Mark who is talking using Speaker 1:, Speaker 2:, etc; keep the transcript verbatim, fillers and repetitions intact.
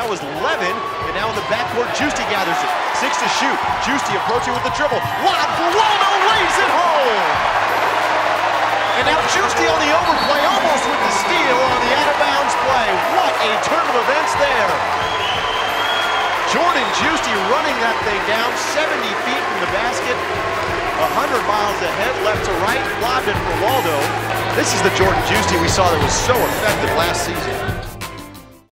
Speaker 1: was Levin, and now in the backcourt, Giusti gathers it. Six to shoot. Giusti approaching with the dribble. Lob for Waldow, lays it home! And now Giusti on the overplay, almost with the steal on the out-of-bounds play. What a turn of events there. Jordan Giusti running that thing down, seventy feet from the basket, one hundred miles ahead, left to right, lobbed it for Waldow. This is the Jordan Giusti we saw that was so effective last season.